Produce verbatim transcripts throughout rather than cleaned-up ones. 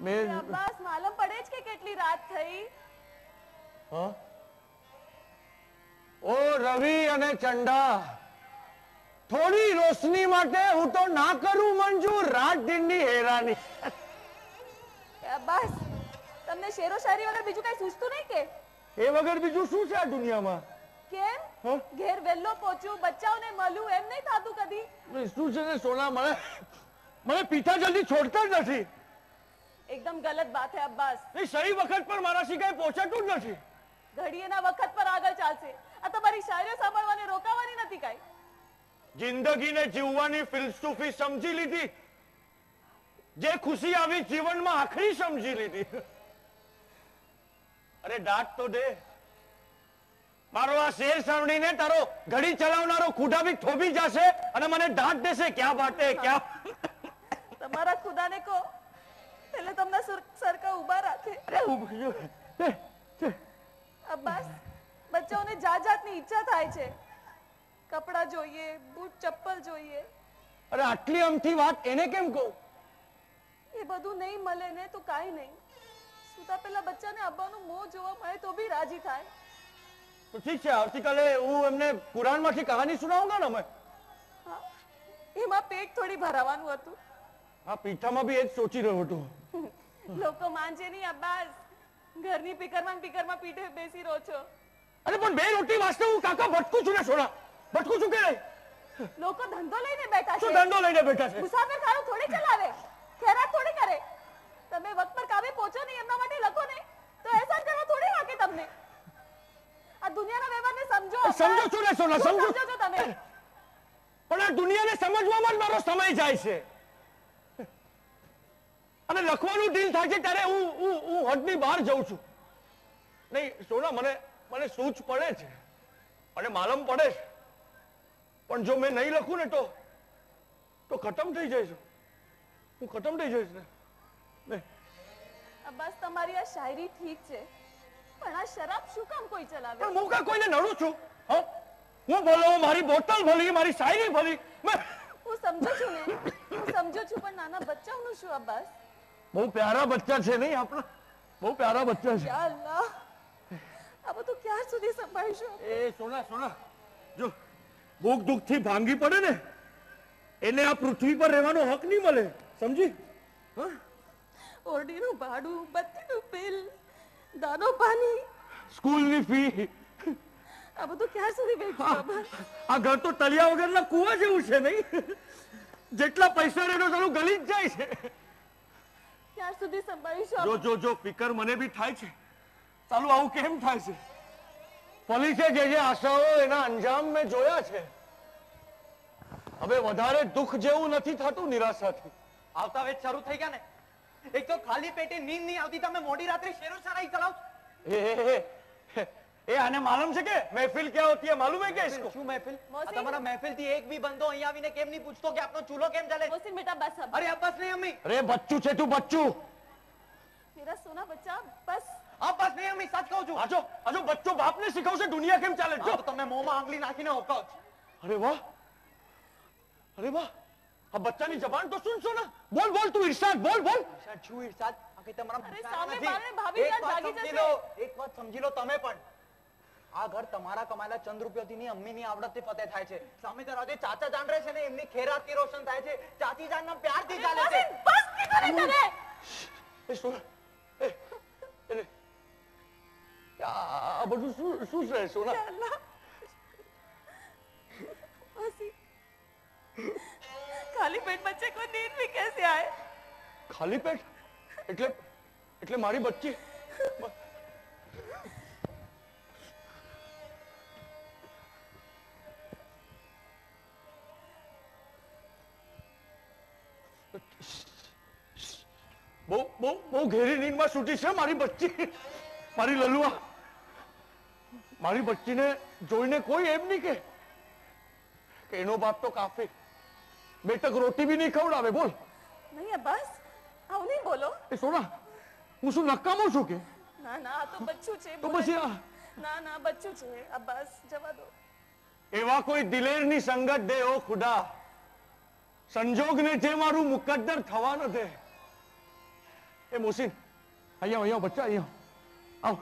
મેં અબ્બાસ માલમ પડે જ કે કેટલી રાત થઈ? હા ઓ રવિ અને ચંડા, થોડી રોશની માટે હું તો ના કરું મંજૂર રાત દિનની હેરાની. અબ્બાસ તમને શેરો શાયરી વગર બીજું કઈ સૂચતું નહીં કે? એ વગર બીજું શું છે આ દુનિયામાં? કેમ ઘેર વેલ્લો પહોંચ્યું, બચ્ચાઓને મળ્યું, એમ નહીં થાતું કદી? શું છે ને સોના, મને મને પિતા જલ્દી છોડતા જ નથી. એકદમ ગલત બાત હે અબ્બાસ. નહીં, સહી વખત પર મારા સિવાય પહોંચાતું જ નથી. ઘડીએના વખત પર આગળ ચાલશે. આ તમારી શાયરીઓ સાંભળવાની રોકાવાની નથી કાઈ. જિંદગીને જીવવાની ફિલસૂફી સમજી લીધી, જે ખુશી આવી જીવનમાં આખરી સમજી લીધી. અરે દાંત તો દે, મારો આ શેર સાંભળીને તારો ઘડી ચલાવનારો ખુદા બી થોભી જશે અને મને દાંત દેશે. ક્યાં બાતે ક્યાં. તમારા ખુદાને કહો એટલે તમને સરખા ઉભા રાખે. અબ્બાસ બચ્ચાઓને જાત જાતની ઈચ્છા થાય છે. કપડા જોઈએ, બૂટ ચપ્પલ જોઈએ. અરે આટલી અમથી વાત એને કેમ કહું? એ બધું નહીં મળે ને તો કાઈ નહીં. સુતા પેલા બચ્ચાને અબ્બાનું મોં જોવા મળે તો બી રાજી થાય. તો ઠીક છે, આવતીકાલે હું એમને કુરાનમાંથી કહાની સુનાવુંગા ને. મેં એમાં પેટ થોડી ભરાવાનું હતું. હા, પીઠામાં બી એ જ સોચી રહ્યો હતો. લોકો માનશે નહીં અબ્બાસ, ઘરની પીકરમાં પીકરમાં પીઠે બેસી રહો છો. અરે પણ બે રોટી વાસ્તે હું કાકા ભટકું છું ને સોના, ભટકું છું કે નહીં? લોકો ધંધો લઈને બેઠા છે. શું ધંધો લઈને બેઠા છે? મુસાફર ખાનું થોડી ચલાવે, ખેરાત થોડી કરે. તમે વક્ત પર કામે પહોંચો નહીં એમના માટે લખો ને તો એહસાન કરવા થોડી વાકે તમને. આ દુનિયાના વ્યવહારને સમજો. સમજો છો ને સોના, સમજો છો તમે. પણ આ દુનિયાને સમજવામાં જ મારો સમય જાય છે. અને લખવાનું દિલ થાય છે ત્યારે હું હું હું હદની બહાર જઉં છું. નહીં સોના, મને મને સૂચ પડે છે અને માલમ પડે છે, પણ જો મેં નહીં લખું ને તો તો ખતમ થઈ જઈશ. હું ખતમ થઈ જઈશ ને. અબ્બાસ તમારી આ શાયરી ઠીક છે, પણ આ શરાબ શું કામ કોઈ ચલાવે? પણ હું કા કોઈને નડું છું? હા, હું બોલો, મારી બોટલ ભલી, મારી શાયરી ભલી. હું સમજુ છું ને, હું સમજુ છું, પણ નાના બચ્ચાઓનું શું અબ્બાસ? બહુ પ્યારા બચ્ચા છે નહીં આપણા, બહુ પ્યારા બચ્ચા છે. યા અલ્લાહ, આ બધું ક્યાં સુધી સંભાળીશું? એ સોના સોના, જો ભૂખ દુઃખ થી ભાંગી પડે ને એને આ પૃથ્વી પર રહેવાનો હક નહીં મળે, સમજી? ઓરડીનું ભાડું, બત્તીનું બિલ, દાનો પાણી, સ્કૂલની ફી, આ બધું ક્યાં સુધી વેચવું? આ ઘર તો તળિયા વગરના કુવા જેવું છે નહીં? જેટલા પૈસા રેડો ચાલું ગલી જ જાય છે. ક્યાં સુધી સંભાળીશું? જો જો જો ફિકર મને બી થાય છે. ચાલુ આવું કેમ થાય છે? પોલીસે જે જે આશાઓ એના અંજામ મેં જોયા છે. હવે વધારે દુઃખ જેવું નથી થતું નિરાશાથી. આવતા વેચ શરૂ થઈ ગયા ને. એક તો ખાલી પેટે નીંદ નહીં આવતી, તમે મોડી રાત્રે શેરો શાયરી ચલાવો. એ એ આને માલુમ છે કે મહેફિલ ક્યાં હોતી है? मालूम है क्या इसको? શું મહેફિલ? તમારા મહેફિલ થી એક બી બંદો અહીંયા આવીને કેમ નહીં પૂછતો કે આપનો ચૂલો કેમ ચાલે? મોહસિન બેટા બસ अब. અરે અબ્બાસ નહીં અમ્મી. અરે બચ્ચું છે તું, બચ્ચું. मेरा सोना बच्चा बस. અબ્બાસ નહીં અમ્મી, સચ કહું છું. આજો આજો બચ્ચો બાપને શીખવશે દુનિયા કેમ ચાલે. જો તમે મોંમાં આંગળી નાખીને હોકાવ. અરે વાહ, અરે વાહ, આ બચ્ચાની જબાન તો સુન સોના. બોલ બોલ તું ઇરશાદ, બોલ બોલ. ઇરશાદ શું ઇરશાદ? આ કઈ તમારા અરે સામે બારણે ભાભી યાર જાગી જશે. એક વાત સમજી લો તમે પણ. આ ઘર તમારા કમાયેલા ચંદ રૂપિયાથી ની અમ્મીની આવડતથી ફતેહ થાય છે. સામે દરવાજે ચાચા જાન રહે છે ને એમની ખેરાતથી રોશન થાય છે. ચાચી જાનના પ્યારથી ચાલે છે. બસ કીધું ને તને. એ સોના, એ એ આ બધું શું શું છે સોના? अल्लाह मोहसिन, खाली पेट बच्चे को नींद भी कैसे आए? ખાલી પેટ એટલે એટલે મારી બચ્ચી બહુ બહુ બહુ ઘેરી નીંદમાં સૂટી છે મારી બચ્ચી, મારી લલુઆ. મારી બચ્ચીને જોઈને કોઈ એમ નહીં કે કે એનો બાપ તો કાફી બેટક રોટી બી નહીં ખવડાવે. બોલ. नहीं अब्बास, આવું નહીં બોલો. એ સોના, હું શું નકામો છું કે? ના ના, આ તો બચ્ચું છે. તો પછી આ ના ના, બચ્ચું છે અબ્બાસ, જવા દો. એવા કોઈ દિલેરની સંગત દે ઓ ખુદા, સંજોગને જે મારું મુકદ્દર થવા ન દે. એ મોસીન અહીંયા અહીંયા બચ્ચા અહીંયા આવ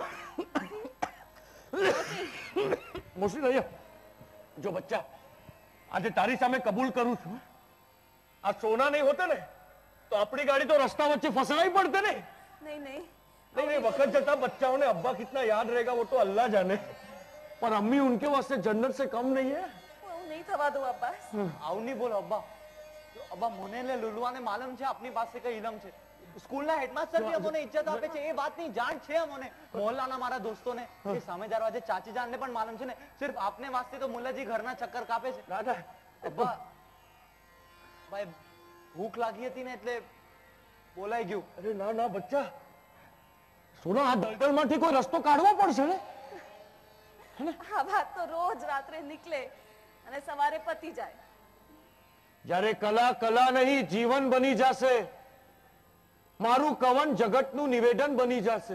મોસીન અહીંયા જો બચ્ચા આજે તારી સામે કબૂલ કરું છું આ સોના નહીં હોતે ને તો આપણી ગાડી તો રસ્તા વચ્ચે ફસાવી પડતે ને नहीं नहीं नहीं नहीं वक्त जता बच्चाओं ने अब्बा कितना याद रहेगा वो तो अल्लाह जाने पर अम्मी उनके वास्ते जन्नत से कम नहीं है હું નહીં થવા દઉં અબ્બાસ આવું નહીં બોલો અબ્બા અબ્બા મને ને લુલુઆને માલુમ છે આપની પાસે કઈ ઇલમ છે સ્કૂલના હેડમાસ્ટર બી અમને ઇજ્જત આપે છે એ વાતની જાણ છે અમને મોહલ્લાના મારા દોસ્તોને એ સામે દરવાજે ચાચી જાનને પણ માલુમ છે ને સિર્ફ આપને વાસ્તે તો મુલ્લાજી ઘરના ચક્કર કાપે છે दादा અબ્બા ભાઈ ભૂખ લાગી હતી ને એટલે બોલાઈ ગયું अरे ना ना बच्चा सोना आ दलदल માંથી કોઈ રસ્તો કાઢવો પડશે ને આ વાત તો રોજ રાત્રે નીકળે અને સવારે પતી જાય જ્યારે કલા કલા નહીં જીવન બની જશે મારું કવન જગતનું નિવેદન બની જશે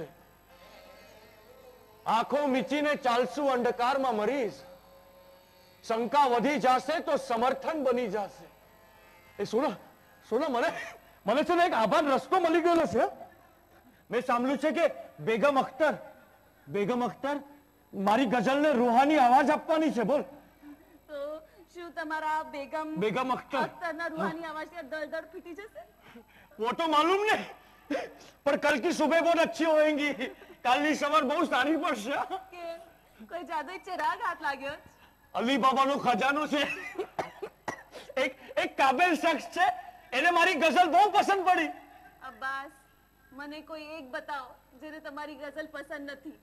આંખો મીચીને ચાલશું અંધકારમાં મરીશ શંકા વધી જશે તો સમર્થન બની જશે એ સોના સોના મને મને છે ને એક આભાર રસ્તો મળી ગયેલો છે મેં સાંભળ્યું છે કે બેગમ અખ્તર બેગમ અખ્તર મારી ગઝલને રૂહાની આવાજ આપવાની છે બોલ તો શું તમારા બેગમ બેગમ અખ્તર અખ્તરના રૂહાની આવાજથી દળદળ ફીટી જશે वो तो मालूम नहीं पर कल की सुबह बहुत अच्छी होएंगी કાલની સવાર બહુ સારી પડશે કે કોઈ જાદુઈ ચિરાગ હાથ લાગ્યો અલી બાબાનો ખજાનો છે એક એક કાબિલ શખ્સ છે એને મારી ગઝલ બહુ પસંદ પડી અબ્બાસ મને કોઈ એક બતાવો જેને તમારી ગઝલ પસંદ નથી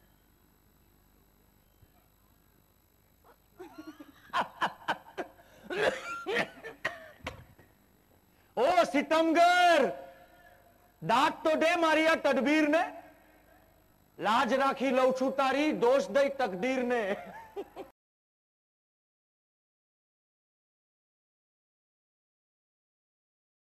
ઓ સિતમગર દાંત તો દે મારી આ તડબીર ને લાજ રાખી લઉં છું તારી દોષ દઈ તકદીર ને